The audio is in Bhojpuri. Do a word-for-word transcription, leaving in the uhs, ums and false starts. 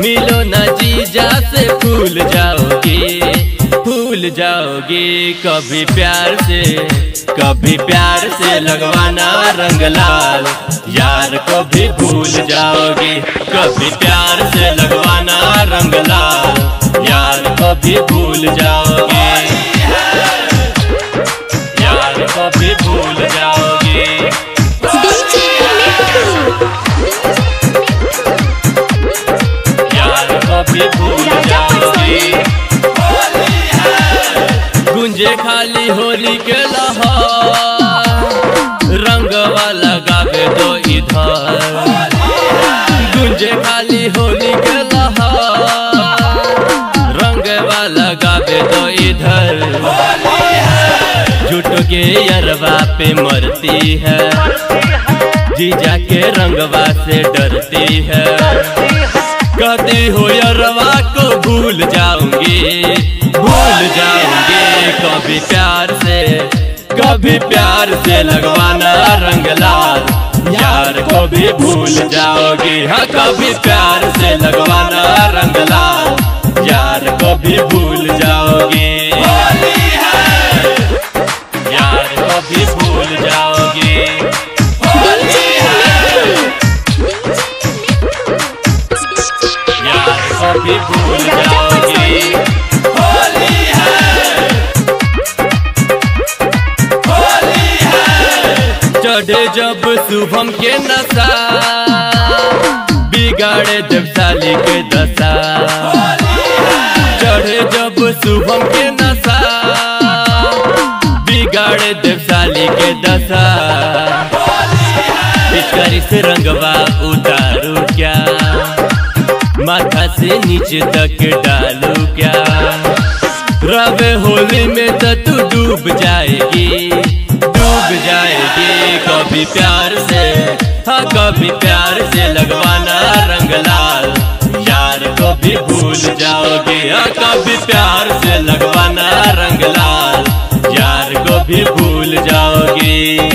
मिलो न जीजा से फूल जाओगे, फूल जाओगे। कभी प्यार से कभी प्यार से लगवाना रंग लाल, यार को भी भूल जाओगे। कभी प्यार से लगवाना रंग लाल, यार को भी भूल जाओगे, यार को भी भूल जाओगे। यार को भी भूल जाओगे। गुंजे खाली होली के लहर, रंगवा लगावे दो इधर। गुंजे खाली होली के लहर, रंगवा लगावे दो इधर। झूठो के यरवा पे मरती है, जीजा के रंगवा से डरती है। कहती हो यरवा को भूल जाऊंगी, भूल जाऊंगी। कभी प्यार से कभी प्यार से लगवाना रंग लाल, यार को भी भूल जाओगे। हाँ कभी प्यार से लगवाना रंग लाल, यार को भी भूल जाओगे, यार को भी भूल जाओगे। यार को भी भूल जाओगे। होली है, होली है। चढ़े जब शुभम के नशा, बिगाड़े जब साली के दशा। चढ़े जब शुभम के नशा, बिगाड़े जब साली के दशा। पिचकारी से रंगवा उतारू क्या, माथा से नीचे तक डालू क्या। रवे होली में तो तू डूब जाएगी, डूब जाएगी। कभी प्यार से हाँ कभी प्यार से लगवाना रंग लाल, यार को भी भूल जाओगे। हाँ कभी प्यार से लगवाना रंग लाल, यार को भी भूल जाओगे।